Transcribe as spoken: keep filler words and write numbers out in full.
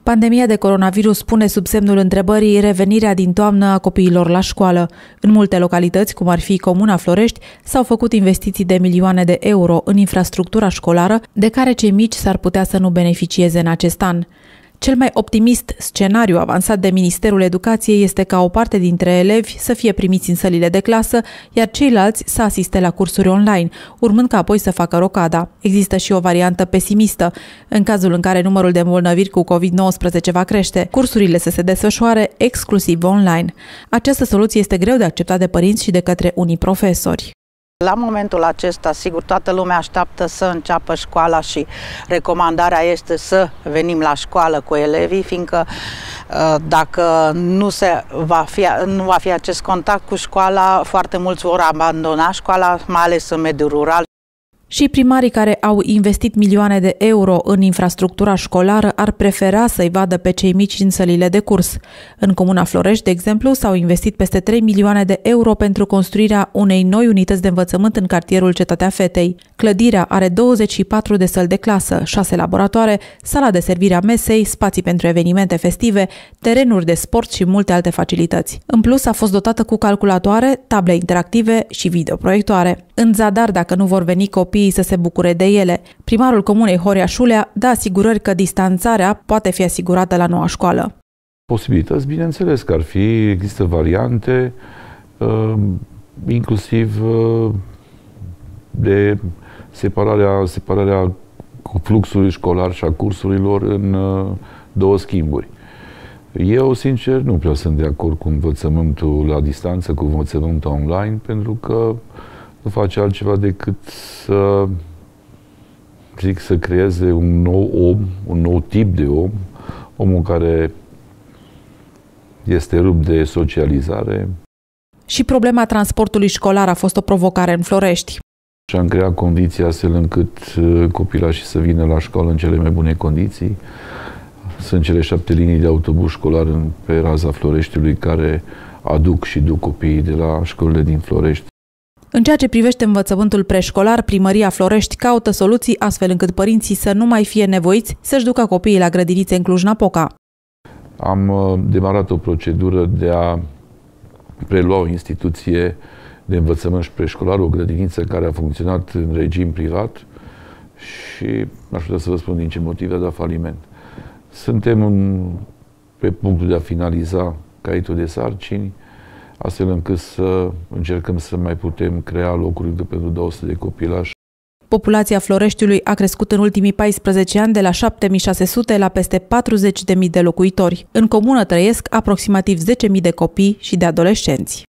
Pandemia de coronavirus pune sub semnul întrebării revenirea din toamnă a copiilor la școală. În multe localități, cum ar fi Comuna Florești, s-au făcut investiții de milioane de euro în infrastructura școlară, de care cei mici s-ar putea să nu beneficieze în acest an. Cel mai optimist scenariu avansat de Ministerul Educației este ca o parte dintre elevi să fie primiți în sălile de clasă, iar ceilalți să asiste la cursuri online, urmând ca apoi să facă rocada. Există și o variantă pesimistă. În cazul în care numărul de îmbolnăviri cu covid nouăsprezece va crește, cursurile să se desfășoare exclusiv online. Această soluție este greu de acceptat de părinți și de către unii profesori. La momentul acesta, sigur, toată lumea așteaptă să înceapă școala și recomandarea este să venim la școală cu elevii, fiindcă dacă nu, se va fi, nu va fi acest contact cu școala, foarte mulți vor abandona școala, mai ales în mediul rural. Și primarii care au investit milioane de euro în infrastructura școlară ar prefera să-i vadă pe cei mici în sălile de curs. În Comuna Florești, de exemplu, s-au investit peste trei milioane de euro pentru construirea unei noi unități de învățământ în cartierul Cetatea Fetei. Clădirea are douăzeci și patru de săli de clasă, șase laboratoare, sala de servire a mesei, spații pentru evenimente festive, terenuri de sport și multe alte facilități. În plus, a fost dotată cu calculatoare, table interactive și videoproiectoare. În zadar, dacă nu vor veni copiii să se bucure de ele. Primarul comunei Horia Șulea dă asigurări că distanțarea poate fi asigurată la noua școală. Posibilități, bineînțeles că ar fi, există variante, uh, inclusiv uh, de separarea, separarea fluxului școlar și a cursurilor în uh, două schimburi. Eu, sincer, nu prea sunt de acord cu învățământul la distanță, cu învățământul online, pentru că nu face altceva decât să, zic, să creeze un nou om, un nou tip de om, omul care este rupt de socializare. Și problema transportului școlar a fost o provocare în Florești. Și am creat condiții astfel încât copilașii să vină la școală în cele mai bune condiții. Sunt cele șapte linii de autobuz școlar pe raza Floreștiului care aduc și duc copiii de la școlile din Florești. În ceea ce privește învățământul preșcolar, Primăria Florești caută soluții astfel încât părinții să nu mai fie nevoiți să-și ducă copiii la grădinițe în Cluj-Napoca. Am demarat o procedură de a prelua o instituție de învățământ preșcolar, o grădiniță care a funcționat în regim privat și n-aș putea să vă spun din ce motive a dat faliment. Suntem în, pe punctul de a finaliza caietul de sarcini, astfel încât să încercăm să mai putem crea locuri pentru două sute de copilași. Populația Floreștiului a crescut în ultimii paisprezece ani de la șapte mii șase sute la peste patruzeci de mii de locuitori. În comună trăiesc aproximativ zece mii de copii și de adolescenți.